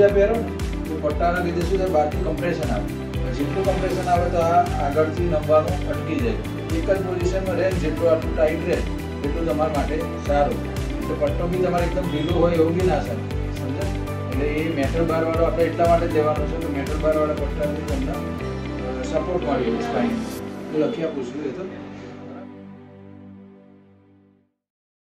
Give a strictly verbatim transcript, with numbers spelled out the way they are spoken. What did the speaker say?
મોજા પહેરો ને તો પટ્ટાના લીધે શું થાય, બહારથી કમ્પ્રેશન આવે. જેટલું કમ્પ્રેશન આવે તો આ આગળથી નમવાનું અટકી જાય. એક જ પોઝિશનમાં રહે, જેટલું આટલું ટાઈટ રહે એટલું તમારા માટે સારું. એટલે પટ્ટો બી તમારે એકદમ ઢીલો હોય એવું બી ના સારું, સમજે? એટલે એ મેટલ બારવાળો આપણે એટલા માટે જ લેવાનો છે કે મેટલ બારવાળા પટ્ટાથી તમને સપોર્ટ મળી સ્પાઇન. હું લખી આપું છું એ તો.